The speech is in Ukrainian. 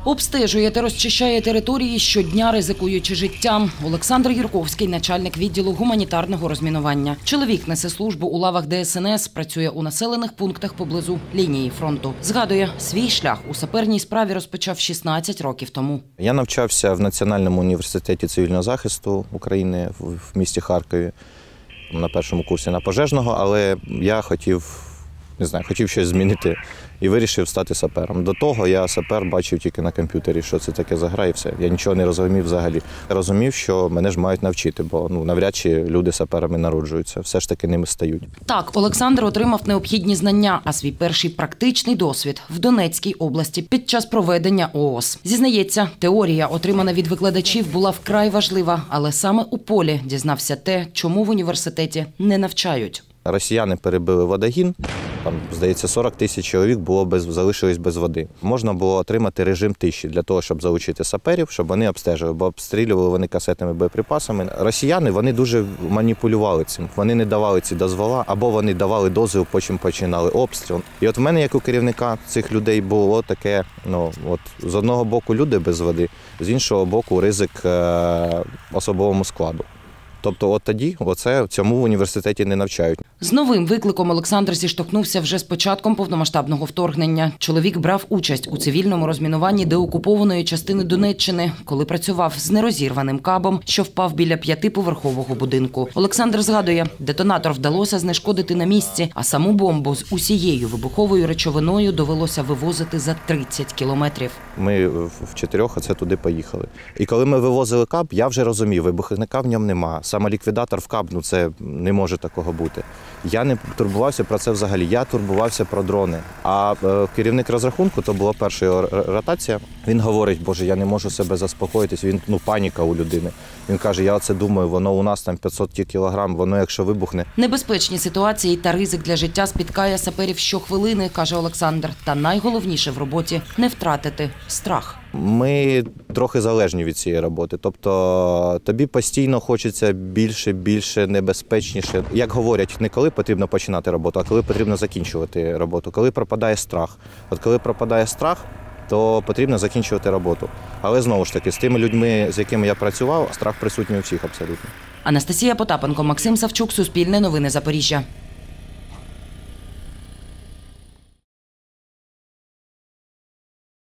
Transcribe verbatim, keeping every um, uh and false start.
Обстежує та розчищає території, щодня ризикуючи життям. Олександр Юрковський – начальник відділу гуманітарного розмінування. Чоловік несе службу у лавах Де Ес Ен Ес, працює у населених пунктах поблизу лінії фронту. Згадує, свій шлях у саперній справі розпочав шістнадцять років тому. Я навчався в Національному університеті цивільного захисту України в місті Харкові на першому курсі на пожежного, але я хотів, не знаю, хотів щось змінити і вирішив стати сапером. До того я сапер бачив тільки на комп'ютері, що це таке за гра і все. Я нічого не розумів взагалі. Я розумів, що мене ж мають навчити, бо ну, навряд чи люди саперами народжуються, все ж таки ними стають. Так, Олександр отримав необхідні знання, а свій перший практичний досвід в Донецькій області під час проведення О О С. Зізнається, теорія, отримана від викладачів, була вкрай важлива, але саме у полі дізнався те, чому в університеті не навчають. Росіяни перебили водогін, там, здається, сорок тисяч чоловік було без, залишились без води. Можна було отримати режим тиші для того, щоб залучити саперів, щоб вони обстежили, бо обстрілювали вони касетними боєприпасами. Росіяни, вони дуже маніпулювали цим, вони не давали ці дозвола, або вони давали дозвіл, потім починали обстріл. І от в мене, як у керівника цих людей, було таке, ну, от, з одного боку люди без води, з іншого боку ризик е- особовому складу. Тобто от тоді оце, цьому в університеті не навчають. З новим викликом Олександр зіштовхнувся вже з початком повномасштабного вторгнення. Чоловік брав участь у цивільному розмінуванні деокупованої частини Донеччини, коли працював з нерозірваним кабом, що впав біля п'ятиповерхового будинку. Олександр згадує, детонатор вдалося знешкодити на місці, а саму бомбу з усією вибуховою речовиною довелося вивозити за тридцять кілометрів. Ми в чотирьох оце туди поїхали. І коли ми вивозили каб, я вже розумів, вибухівника в ньому нема. Саме ліквідатор в каб, ну це не може такого бути. Я не турбувався про це взагалі, я турбувався про дрони. А е, керівник розрахунку, то була перша його ротація, він говорить, боже, я не можу себе заспокоїтись, він, ну, паніка у людини. Він каже, я оце думаю, воно у нас там п'ятсот кілограм, воно якщо вибухне. Небезпечні ситуації та ризик для життя спіткає саперів щохвилини, каже Олександр. Та найголовніше в роботі – не втратити страх. Ми трохи залежні від цієї роботи, тобто тобі постійно хочеться більше, більше, небезпечніше. Як говорять, не коли потрібно починати роботу, а коли потрібно закінчувати роботу. Коли пропадає страх. От коли пропадає страх, то потрібно закінчувати роботу. Але знову ж таки, з тими людьми, з якими я працював, страх присутній у всіх абсолютно. Анастасія Потапенко, Максим Савчук, Суспільне новини Запоріжжя.